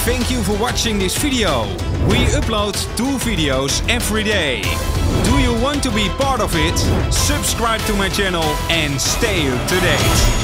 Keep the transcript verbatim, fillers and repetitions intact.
Thank you for watching this video. We upload two videos every day. Do you want to be part of it? Subscribe to my channel and stay up to date.